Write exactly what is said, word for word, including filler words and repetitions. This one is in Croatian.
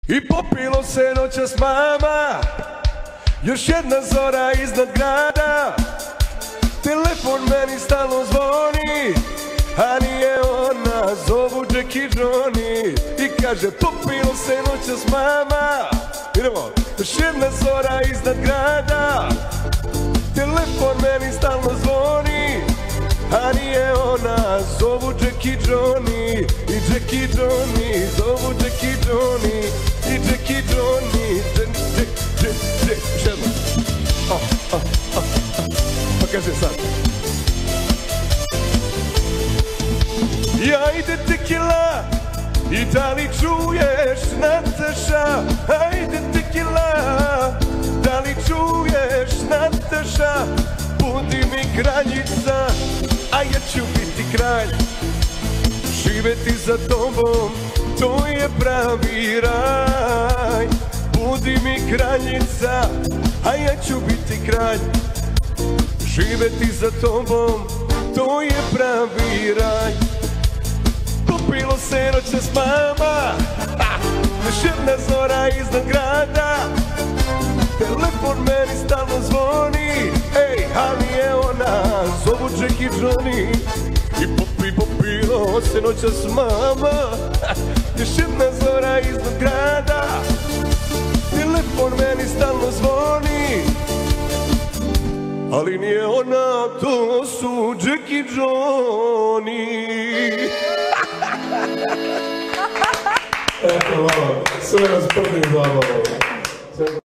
I popilo se noćas mama, još jedna zora iznad grada. Telefon meni stalno zvoni, a nije ona, zovu Jackie Johnny. I kaže popilo se noćas mama, idemo, još jedna zora iznad grada. Telefon meni stalno zvoni, a nije ona, zovu Jackie Johnny. I Jackie Johnny, zovu Jackie Johnny. I Jackie Johnny, Jack, Jack, Jack, Jack, žena. Oh, oh, oh, oh. Pa kaže sad. Ja ide tekila, i da li čuješ Nataša? Ajde tekila, da li čuješ Nataša? Budi mi kraljica, a ja ću biti kralj. Živeti za tobom, to je pravi raj. Budi mi kraljica, a ja ću biti kralj. Živeti za tobom, to je pravi raj. Popilo se noćas mama, još jedna zora iznad grada. Telefon meni stalno zvoni, ej, ali je ona, zovu Jackie Johnny. I popi, popilo se noćas mama, još jedna zora iznad grada. Telefon meni stalno zvoni, ali nije ona, to su Jackie Johnny. Eto, sve nas prvi zabavljamo.